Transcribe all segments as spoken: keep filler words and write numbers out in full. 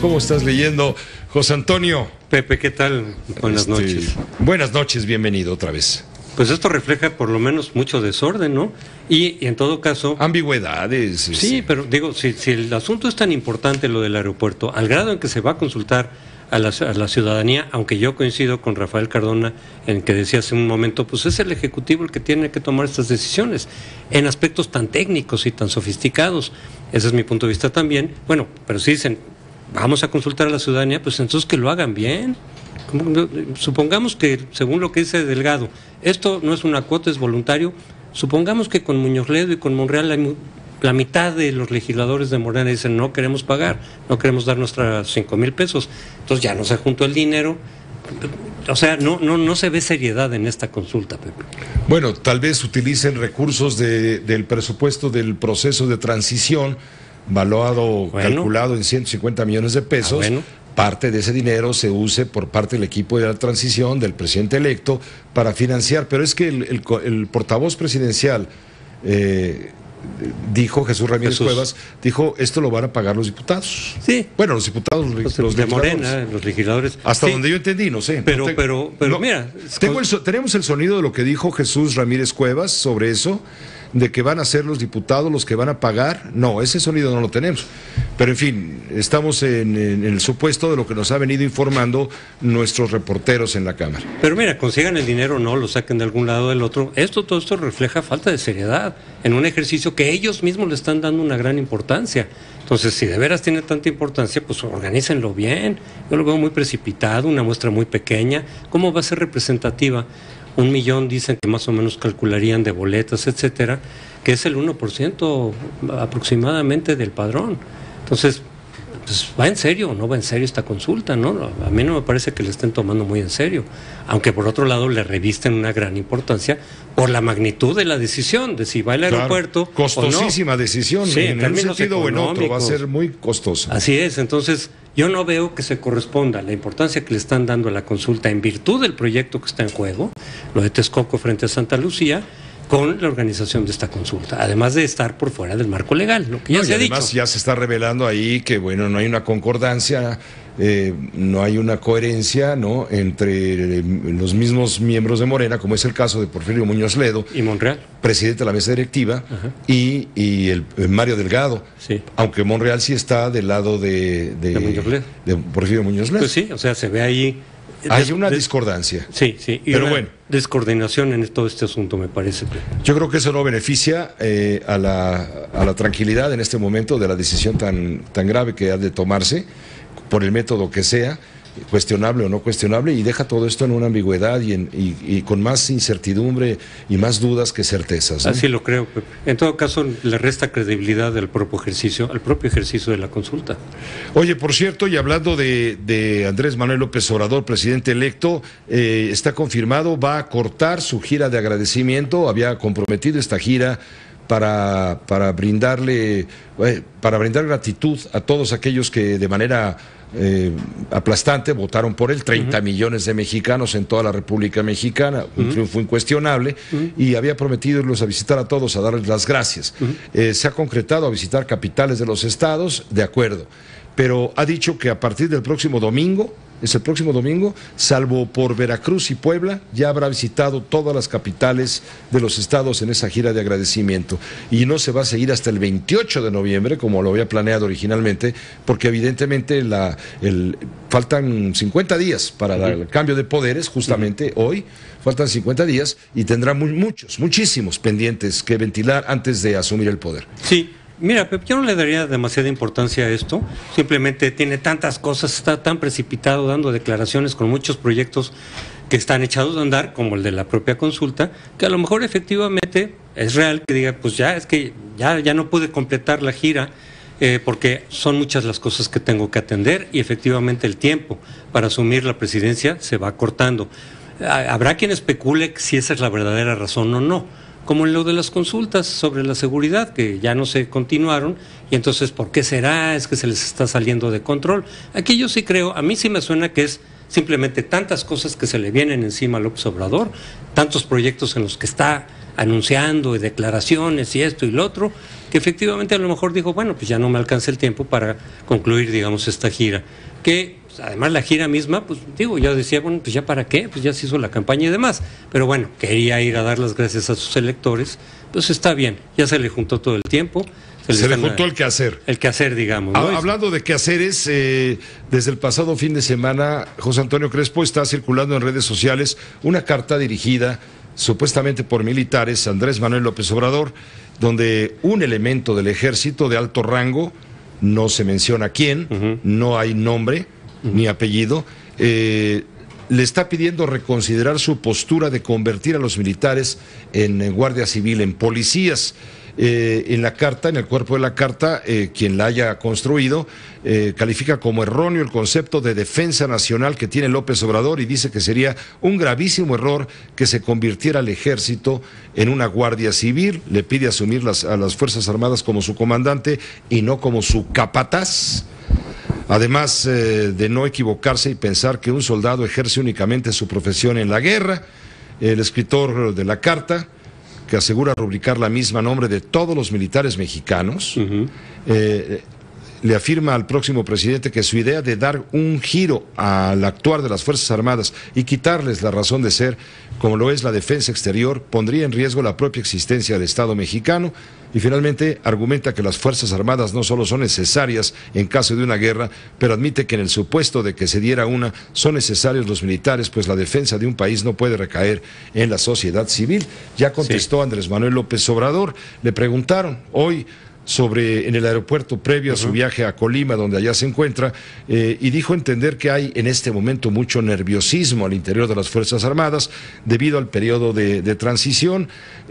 ¿Cómo estás leyendo, José Antonio? Pepe, ¿qué tal? Buenas este, noches. Buenas noches, bienvenido otra vez. Pues esto refleja por lo menos mucho desorden, ¿no? Y, y en todo caso... Ambigüedades. Sí, sí. pero digo, si, si el asunto es tan importante, lo del aeropuerto, al grado en que se va a consultar a la, a la ciudadanía, aunque yo coincido con Rafael Cardona en que decía hace un momento, pues es el Ejecutivo el que tiene que tomar estas decisiones en aspectos tan técnicos y tan sofisticados. Ese es mi punto de vista también. Bueno, pero si dicen, vamos a consultar a la ciudadanía, pues entonces que lo hagan bien. Supongamos que, según lo que dice Delgado, esto no es una cuota, es voluntario. Supongamos que con Muñoz Ledo y con Monreal la, la mitad de los legisladores de Morena dicen no queremos pagar, no queremos dar nuestras cinco mil pesos. Entonces ya no se juntó el dinero. O sea, no, no, no se ve seriedad en esta consulta, Pepe. Bueno, tal vez utilicen recursos de, del presupuesto del proceso de transición, valuado, bueno, calculado en ciento cincuenta millones de pesos. Ah, bueno. Parte de ese dinero se use por parte del equipo de la transición, del presidente electo, para financiar. Pero es que el, el, el portavoz presidencial, eh, dijo, Jesús Ramírez Jesús. Cuevas, dijo, esto lo van a pagar los diputados. Sí. Bueno, los diputados, los, los, los de Morena, los legisladores. Hasta sí. donde yo entendí, no sé. Pero, no te, pero, pero no, mira. Tengo el, tenemos el sonido de lo que dijo Jesús Ramírez Cuevas sobre eso, de que van a ser los diputados los que van a pagar. No, ese sonido no lo tenemos. Pero en fin, estamos en, en el supuesto de lo que nos ha venido informando nuestros reporteros en la Cámara. Pero mira, consigan el dinero o no, lo saquen de algún lado o del otro. Esto, todo esto refleja falta de seriedad en un ejercicio que ellos mismos le están dando una gran importancia. Entonces, si de veras tiene tanta importancia, pues organícenlo bien. Yo lo veo muy precipitado, una muestra muy pequeña. ¿Cómo va a ser representativa? Un millón dicen que más o menos calcularían de boletas, etcétera, que es el uno por ciento aproximadamente del padrón. Entonces, pues, ¿va en serio o no va en serio esta consulta? ¿No? A mí no me parece que le estén tomando muy en serio, aunque por otro lado le revisten una gran importancia por la magnitud de la decisión, de si va al aeropuerto. Claro, costosísima o no. decisión, sí, en, en un sentido o en otro, va a ser muy costosa. Así es, entonces yo no veo que se corresponda la importancia que le están dando a la consulta en virtud del proyecto que está en juego, lo de Texcoco frente a Santa Lucía, con la organización de esta consulta, además de estar por fuera del marco legal, lo que ya no, se ha además dicho. Ya se está revelando ahí que bueno, no hay una concordancia, eh, no hay una coherencia, ¿no?, entre los mismos miembros de Morena, como es el caso de Porfirio Muñoz Ledo y Monreal, presidente de la mesa directiva, y, y el, el Mario Delgado, sí. Aunque Monreal sí está del lado de, de, de, Muñoz Ledo. de Porfirio Muñoz Ledo. Pues sí, o sea, se ve ahí. Hay una discordancia. Sí, sí, y pero una bueno, descoordinación en todo este asunto, me parece. Yo creo que eso no beneficia eh, a, la, a la tranquilidad en este momento de la decisión tan, tan grave que ha de tomarse, por el método que sea, cuestionable o no cuestionable, y deja todo esto en una ambigüedad y, en, y, y con más incertidumbre y más dudas que certezas, ¿no? Así lo creo, Pepe. En todo caso, le resta credibilidad al propio ejercicio, al propio ejercicio de la consulta. Oye, por cierto, y hablando de, de Andrés Manuel López Obrador, presidente electo, eh, está confirmado, va a cortar su gira de agradecimiento, había comprometido esta gira para, para brindarle, eh, para brindar gratitud a todos aquellos que de manera Eh, aplastante votaron por él, treinta uh-huh. millones de mexicanos en toda la República Mexicana, un uh-huh. triunfo incuestionable, uh-huh. y había prometido irlos a visitar a todos, a darles las gracias. Uh-huh. eh, se ha concretado a visitar capitales de los estados, de acuerdo, pero ha dicho que a partir del próximo domingo, es el próximo domingo, salvo por Veracruz y Puebla, ya habrá visitado todas las capitales de los estados en esa gira de agradecimiento, y no se va a seguir hasta el veintiocho de noviembre, como lo había planeado originalmente, porque evidentemente la, el, faltan cincuenta días para uh-huh. el cambio de poderes, justamente uh-huh. hoy, faltan cincuenta días, y tendrá muy, muchos, muchísimos pendientes que ventilar antes de asumir el poder. Sí. Mira, Pep, yo no le daría demasiada importancia a esto, simplemente tiene tantas cosas, está tan precipitado dando declaraciones con muchos proyectos que están echados a andar, como el de la propia consulta, que a lo mejor efectivamente es real que diga, pues ya, es que ya, ya no pude completar la gira, eh, porque son muchas las cosas que tengo que atender y efectivamente el tiempo para asumir la presidencia se va cortando. Habrá quien especule si esa es la verdadera razón o no, como en lo de las consultas sobre la seguridad, que ya no se continuaron, y entonces, ¿por qué será? Es que se les está saliendo de control. Aquí yo sí creo, a mí sí me suena que es simplemente tantas cosas que se le vienen encima a López Obrador, tantos proyectos en los que está anunciando y declaraciones y esto y lo otro, que efectivamente a lo mejor dijo, bueno, pues ya no me alcanza el tiempo para concluir, digamos, esta gira. Que pues, además la gira misma, pues digo, yo decía, bueno, pues ya para qué, pues ya se hizo la campaña y demás. Pero bueno, quería ir a dar las gracias a sus electores, pues está bien, ya se le juntó todo el tiempo. Se, se le juntó el quehacer. El quehacer, digamos. ¿no? Hablando de quehaceres, eh, desde el pasado fin de semana, José Antonio Crespo está circulando en redes sociales una carta dirigida supuestamente por militares a Andrés Manuel López Obrador, donde un elemento del ejército de alto rango, no se menciona quién, uh-huh. no hay nombre uh-huh. ni apellido, eh, le está pidiendo reconsiderar su postura de convertir a los militares en, en guardia civil, en policías. Eh, en la carta, en el cuerpo de la carta, eh, quien la haya construido, eh, califica como erróneo el concepto de defensa nacional que tiene López Obrador y dice que sería un gravísimo error que se convirtiera al ejército en una guardia civil. Le pide asumir las, a las Fuerzas Armadas como su comandante y no como su capataz. Además eh, de no equivocarse y pensar que un soldado ejerce únicamente su profesión en la guerra, el escritor de la carta, que asegura rubricar la misma nombre de todos los militares mexicanos, uh-huh. eh, le afirma al próximo presidente que su idea de dar un giro al actuar de las Fuerzas Armadas y quitarles la razón de ser, como lo es la defensa exterior, pondría en riesgo la propia existencia del Estado mexicano. Y finalmente argumenta que las Fuerzas Armadas no solo son necesarias en caso de una guerra, pero admite que en el supuesto de que se diera una, son necesarios los militares, pues la defensa de un país no puede recaer en la sociedad civil. Ya contestó sí. Andrés Manuel López Obrador. Le preguntaron hoy sobre en el aeropuerto previo a su uh-huh. viaje a Colima, donde allá se encuentra, eh, y dijo entender que hay en este momento mucho nerviosismo al interior de las Fuerzas Armadas debido al periodo de, de transición.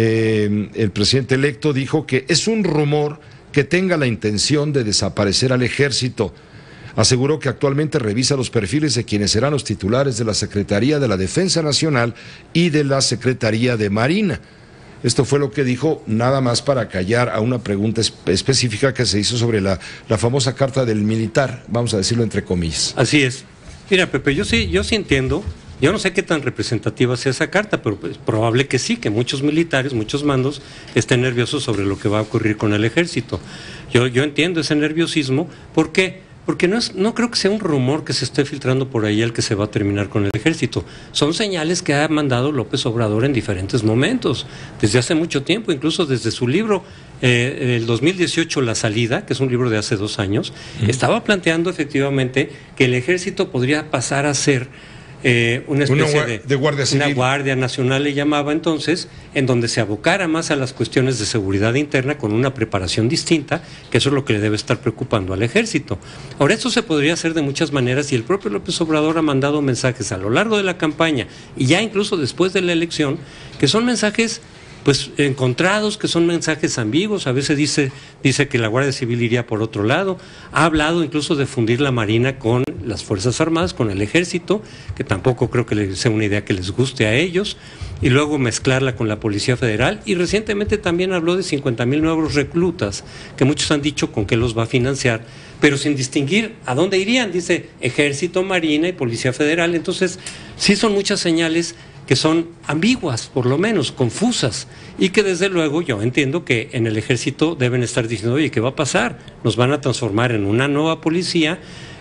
Eh, el presidente electo dijo que es un rumor que tenga la intención de desaparecer al ejército. Aseguró que actualmente revisa los perfiles de quienes serán los titulares de la Secretaría de la Defensa Nacional y de la Secretaría de Marina. Esto fue lo que dijo, nada más para callar a una pregunta espe- específica que se hizo sobre la, la famosa carta del militar, vamos a decirlo entre comillas. Así es. Mira, Pepe, yo sí, yo sí entiendo, yo no sé qué tan representativa sea esa carta, pero es probable que sí, que muchos militares, muchos mandos estén nerviosos sobre lo que va a ocurrir con el ejército. Yo, yo entiendo ese nerviosismo, ¿por qué? Porque no, es, no creo que sea un rumor que se esté filtrando por ahí el que se va a terminar con el ejército. Son señales que ha mandado López Obrador en diferentes momentos, desde hace mucho tiempo, incluso desde su libro, eh, el dos mil dieciocho, La Salida, que es un libro de hace dos años, uh-huh. estaba planteando efectivamente que el ejército podría pasar a ser Eh, una especie una, de, de guardia civil. Una guardia nacional le llamaba entonces, en donde se abocara más a las cuestiones de seguridad interna con una preparación distinta, que eso es lo que le debe estar preocupando al ejército. Ahora, esto se podría hacer de muchas maneras y el propio López Obrador ha mandado mensajes a lo largo de la campaña y ya incluso después de la elección, que son mensajes pues encontrados, que son mensajes ambiguos. A veces dice, dice que la Guardia Civil iría por otro lado, ha hablado incluso de fundir la Marina con las Fuerzas Armadas, con el Ejército, que tampoco creo que sea una idea que les guste a ellos, y luego mezclarla con la Policía Federal, y recientemente también habló de cincuenta mil nuevos reclutas, que muchos han dicho con qué los va a financiar, pero sin distinguir a dónde irían, dice Ejército, Marina y Policía Federal. Entonces, sí son muchas señales que son ambiguas, por lo menos, confusas, y que desde luego yo entiendo que en el ejército deben estar diciendo, oye, ¿qué va a pasar? Nos van a transformar en una nueva policía,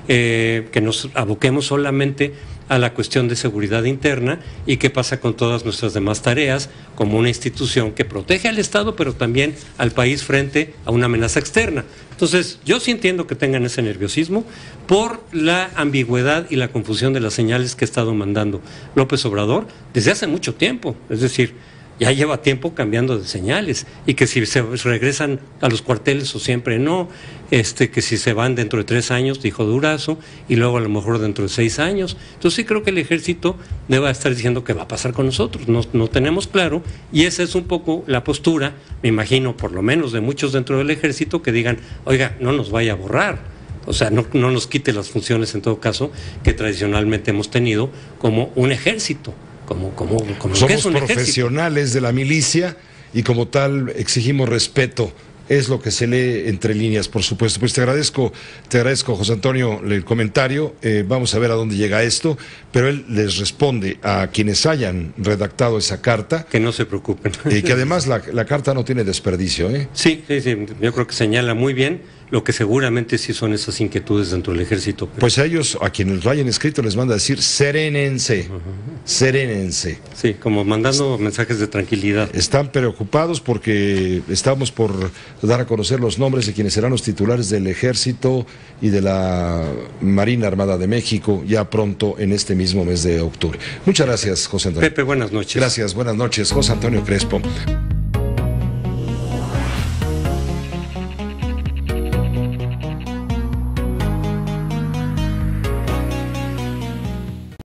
eh, que nos aboquemos solamente a la cuestión de seguridad interna, y qué pasa con todas nuestras demás tareas como una institución que protege al Estado, pero también al país frente a una amenaza externa. Entonces, yo sí entiendo que tengan ese nerviosismo por la ambigüedad y la confusión de las señales que ha estado mandando López Obrador desde hace mucho tiempo. Es decir, ya lleva tiempo cambiando de señales, y que si se regresan a los cuarteles o siempre no, este, que si se van dentro de tres años, dijo Durazo, y luego a lo mejor dentro de seis años. Entonces sí creo que el ejército debe estar diciendo qué va a pasar con nosotros, no, no tenemos claro, y esa es un poco la postura, me imagino, por lo menos de muchos dentro del ejército, que digan, oiga, no nos vaya a borrar, o sea, no, no nos quite las funciones en todo caso que tradicionalmente hemos tenido como un ejército. Como, como, como Somos que es un profesionales ejército. de la milicia y como tal exigimos respeto es lo que se lee entre líneas, por supuesto. Pues te agradezco, te agradezco, José Antonio, el comentario. Eh, vamos a ver a dónde llega esto, pero él les responde a quienes hayan redactado esa carta. Que no se preocupen. Y que además la, la carta no tiene desperdicio, ¿eh? Sí, sí, sí, yo creo que señala muy bien lo que seguramente sí son esas inquietudes dentro del ejército. Pero... Pues a ellos, a quienes lo hayan escrito, les manda a decir, serénense, uh-huh. serénense. Sí, como mandando mensajes de tranquilidad. Están preocupados porque estamos por dar a conocer los nombres de quienes serán los titulares del Ejército y de la Marina Armada de México ya pronto en este mismo mes de octubre. Muchas gracias, José Antonio. Pepe, buenas noches. Gracias, buenas noches, José Antonio Crespo.